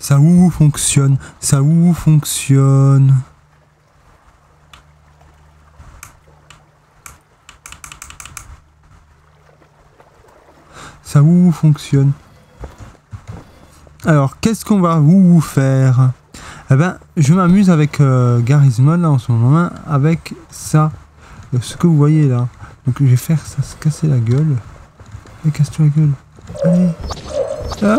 Ça où fonctionne. Ça où fonctionne. Ça où fonctionne. Alors, qu'est-ce qu'on va où faire? Eh ben, je m'amuse avec Garry's Mod là en ce moment avec ça. Ce que vous voyez là. Donc je vais faire ça, se casser la gueule. Allez, casse-toi la gueule. Allez. Ah,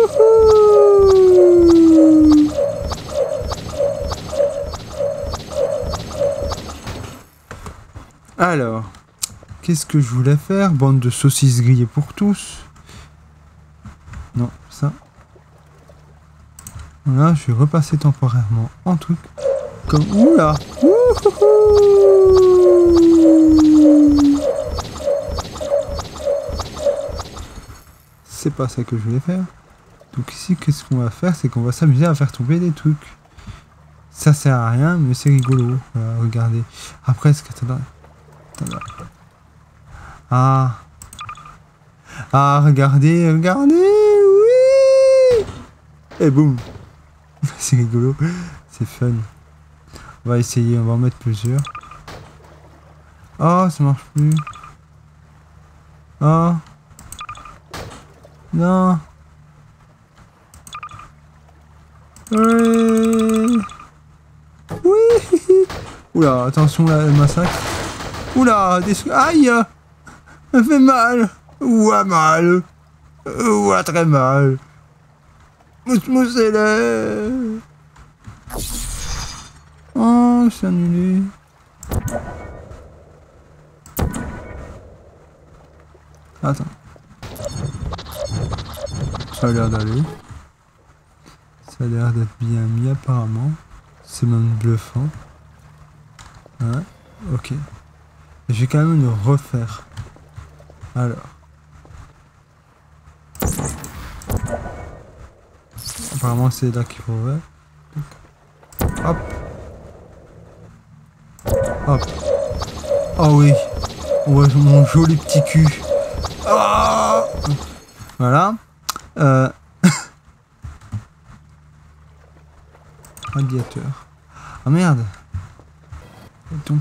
alors, qu'est-ce que je voulais faire? Bande de saucisses grillées pour tous. Non, ça. Voilà, je vais repasser temporairement en truc. Comme... Oula! C'est pas ça que je voulais faire. Donc ici, qu'est-ce qu'on va faire? C'est qu'on va s'amuser à faire tomber des trucs. Ça sert à rien, mais c'est rigolo. Voilà, regardez. Après, est-ce que... Attends. Ah. Ah, regardez, regardez. Oui. Et boum. C'est rigolo. C'est fun. On va essayer, on va en mettre plusieurs. Oh, ça marche plus. Oh. Non. Oui. Oui. Oula, attention là, le massacre. Oula, des... Aïe. Ça fait mal. Ouah, mal. Ouah, très mal. Moussez-le. Oh, c'est annulé. Attends. Ça a l'air d'aller. Ça a l'air d'être bien mis apparemment. C'est même bluffant. Ouais, ok. Je vais quand même le refaire. Alors. Apparemment c'est là qu'il faut faire. Hop. Hop. Oh oui. On voit mon joli petit cul. Oh, voilà. Radiateur. Ah merde. Il tombe.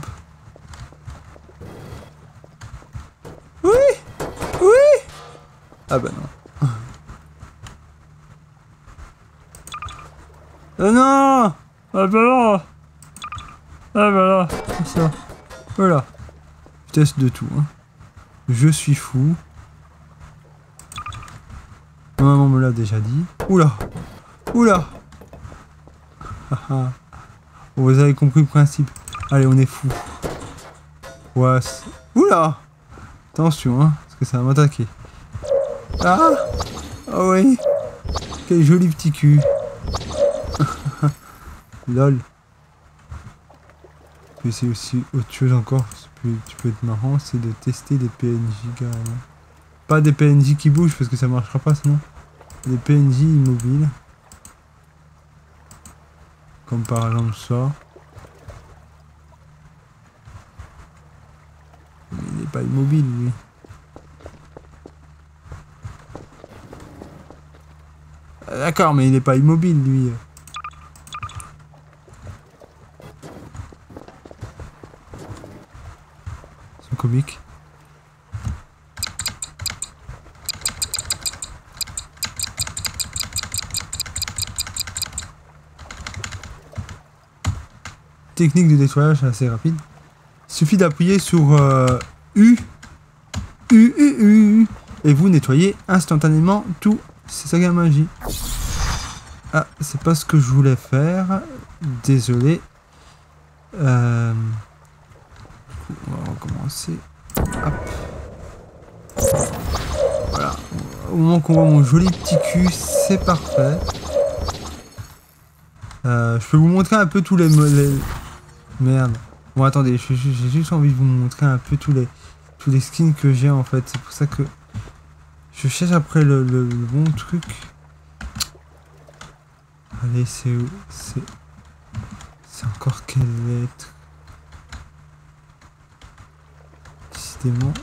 Oui. Oui. Ah bah non. Non. Ah bah non. Ah bah là. C'est ça. Voilà. Je teste de tout. Hein. Je suis fou. Ma maman me l'a déjà dit. Oula. Oula. Vous avez compris le principe. Allez, on est fou. Ouais. Oula. Attention, hein, parce que ça va m'attaquer. Ah. Oh oui. Quel joli petit cul. Lol. Puis c'est aussi autre chose encore qui peut être marrant, c'est de tester des PNJ carrément. Pas des PNJ qui bougent parce que ça marchera pas sinon. Des PNJ immobiles. Comme par exemple ça. Mais il n'est pas immobile lui. D'accord, mais il n'est pas immobile lui. C'est comique. Technique de nettoyage assez rapide. Il suffit d'appuyer sur U, et vous nettoyez instantanément tout. C'est ça la magie. Ah, c'est pas ce que je voulais faire. Désolé. On va recommencer. Hop. Voilà. Au moment qu'on voit mon joli petit cul, c'est parfait. Je peux vous montrer un peu tous les... Merde. Bon, attendez, j'ai juste envie de vous montrer un peu tous les skins que j'ai en fait. C'est pour ça que je cherche après le bon truc. Allez, c'est où? C'est encore quelle lettre? Décidément.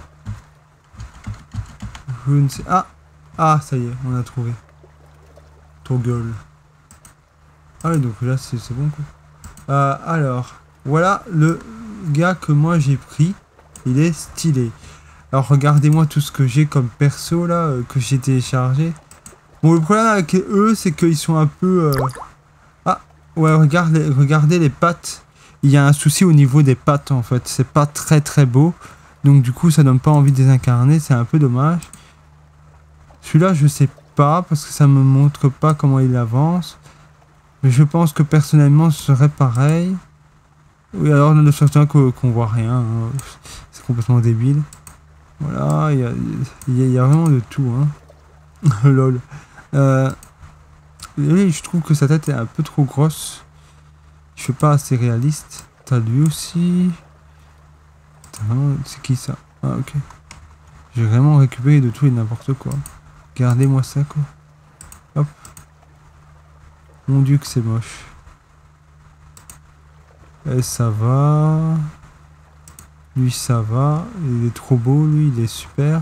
Je ne sais... Ah! Ah, ça y est, on a trouvé. Toggle. Ah oui, donc là c'est bon quoi. Alors, voilà le gars que moi j'ai pris. Il est stylé. Alors regardez-moi tout ce que j'ai comme perso là, que j'ai téléchargé. Bon, le problème avec eux, c'est qu'ils sont un peu... Ah, ouais, regardez les pattes. Il y a un souci au niveau des pattes en fait. C'est pas très beau. Donc du coup, ça donne pas envie de les incarner. C'est un peu dommage. Celui-là, je sais pas, parce que ça me montre pas comment il avance. Mais je pense que personnellement, ce serait pareil. Oui, alors de certains qu'on voit rien. Hein. C'est complètement débile. Voilà, il y a vraiment de tout. Hein. Lol. Je trouve que sa tête est un peu trop grosse. Je suis pas assez réaliste. T'as lui aussi. C'est qui ça? Ah, ok. J'ai vraiment récupéré de tout et n'importe quoi. Regardez-moi ça, quoi. Hop. Mon dieu que c'est moche. Et ça va. Lui, ça va. Il est trop beau, lui, il est super.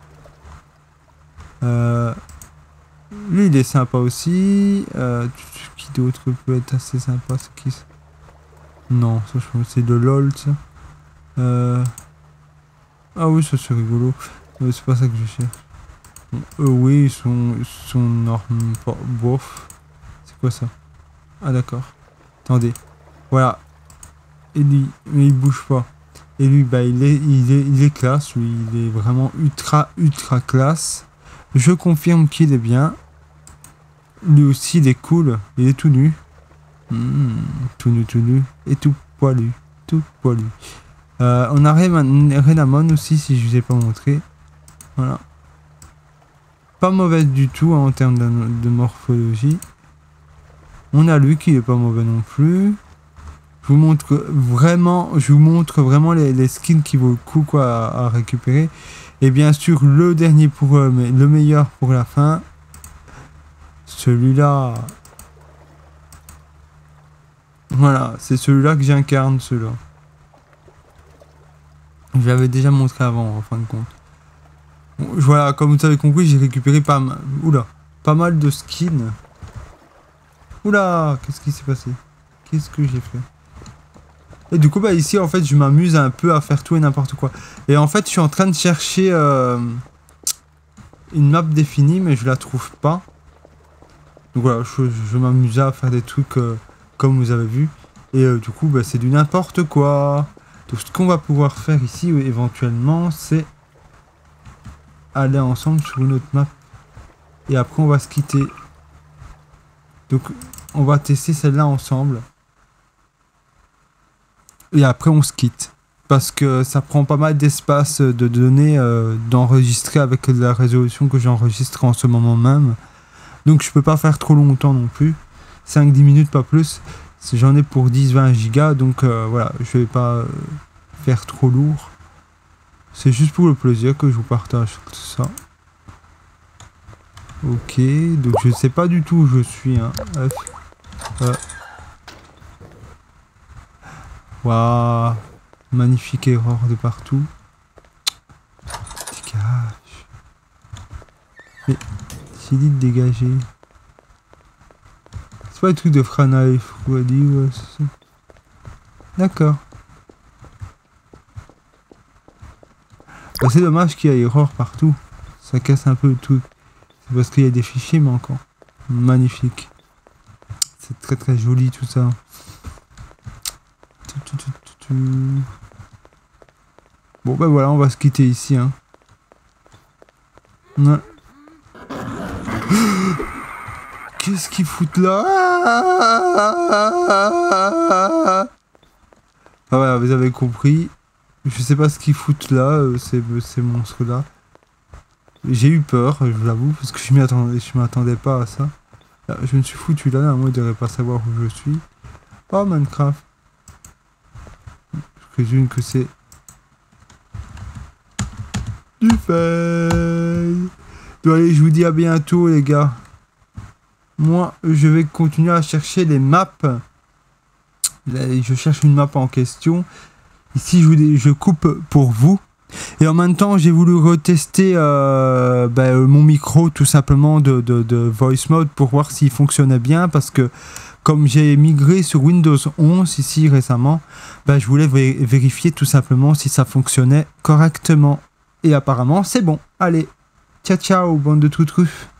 Lui, il est sympa aussi. Qui d'autre peut être assez sympa? C'est qui ça? Non, ça, je pense que c'est de LOL, ça. Ah oui, ça c'est rigolo. C'est pas ça que je cherche. Bon, oui, ils sont normes. Bof. C'est quoi ça? Ah d'accord. Attendez. Voilà. Et lui, mais il bouge pas. Et lui, bah il est classe. Lui, il est vraiment ultra classe. Je confirme qu'il est bien. Lui aussi, il est cool. Il est tout nu. Tout nu. Et tout poilu. Tout poilu. On a Renamon aussi, si je vous ai pas montré. Voilà. Pas mauvaise du tout hein, en termes de morphologie. On a lui qui est pas mauvais non plus. Je vous montre vraiment les skins qui vaut le coup quoi, à récupérer. Et bien sûr, le dernier pour eux, mais le meilleur pour la fin. Celui-là. Voilà, c'est celui-là que j'incarne, celui-là. Je l'avais déjà montré avant, en fin de compte. Bon, voilà, comme vous avez compris, j'ai récupéré pas mal de skins. Oula, qu'est-ce qui s'est passé? Qu'est-ce que j'ai fait? Et du coup, bah ici, en fait, je m'amuse un peu à faire tout et n'importe quoi. Et en fait, je suis en train de chercher une map définie, mais je la trouve pas. Donc voilà, je m'amuse à faire des trucs comme vous avez vu. Et du coup, bah, c'est du n'importe quoi. Donc ce qu'on va pouvoir faire ici, éventuellement, c'est aller ensemble sur une autre map. Et après, on va se quitter. Donc, on va tester celle-là ensemble. Et après, on se quitte. Parce que ça prend pas mal d'espace de données d'enregistrer avec la résolution que j'enregistre en ce moment même. Donc, je peux pas faire trop longtemps non plus. 5-10 minutes, pas plus. J'en ai pour 10-20 gigas. Donc, voilà, je vais pas faire trop lourd. C'est juste pour le plaisir que je vous partage tout ça. Ok, donc je sais pas du tout où je suis. Hein. Waouh, magnifique erreur de partout. Dégage. Mais j'ai dit de dégager. C'est pas le truc de Frana et Frouadi, ouais, c'est ça. D'accord. Bah, c'est dommage qu'il y ait erreur partout. Ça casse un peu le truc. C'est parce qu'il y a des fichiers manquants. Magnifique. C'est très joli tout ça. Bon bah voilà, on va se quitter ici. Hein. Ouais. Qu'est-ce qu'ils foutent là? Ah voilà, vous avez compris. Je sais pas ce qu'ils foutent là, ces monstres là. J'ai eu peur, je l'avoue, parce que je m'attendais pas à ça. Là, je me suis foutu là, moi je devrais pas savoir où je suis. Oh Minecraft. Je présume que c'est du fail. Bon, allez, je vous dis à bientôt les gars. Moi, je vais continuer à chercher les maps. Là, je cherche une map en question. Ici, je coupe pour vous. Et en même temps, j'ai voulu retester mon micro tout simplement de voice mode pour voir s'il fonctionnait bien parce que comme j'ai migré sur Windows 11 ici récemment, je voulais vérifier tout simplement si ça fonctionnait correctement. Et apparemment, c'est bon. Allez, ciao ciao, bande de toutrues.